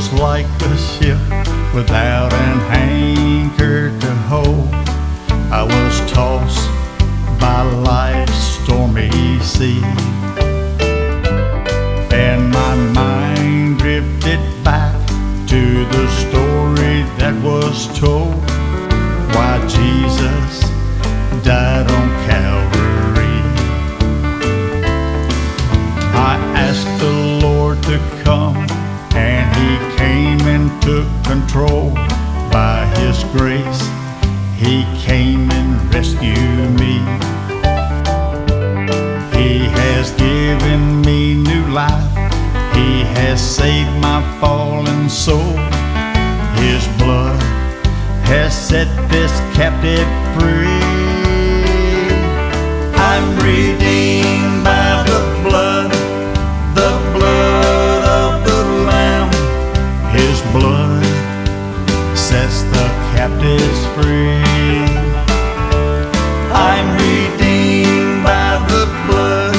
was like a ship without an anchor to hold. I was tossed by life's stormy sea, and my mind drifted back to the story that was told, why Jesus died on Calvary. I asked the Lord to come, and He came and took control. By His grace, He came and rescued me. He has given me new life. He has saved my fallen soul. His blood has set this captive free. I'm redeemed by the blood of the Lamb. His blood sets the captives free. I'm redeemed by the blood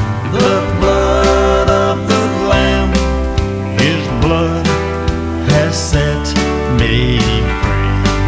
of the Lamb. His blood has set me free.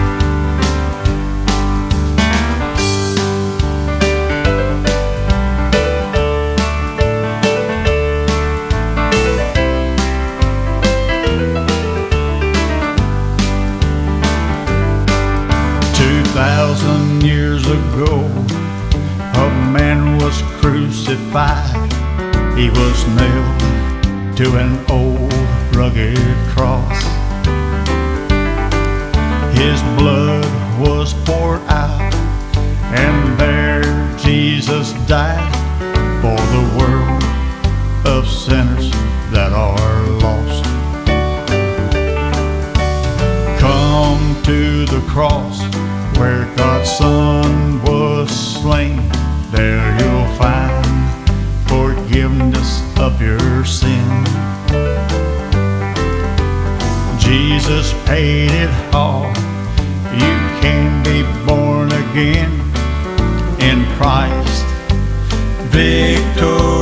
2,000 years ago, a man was crucified. He was nailed to an old rugged cross. His blood was poured out, and there Jesus died for the world of sinners that are lost. Come to the cross where God's Son was slain. There you'll find forgiveness of your sin. Jesus paid it all. You can be born again in Christ. Victory.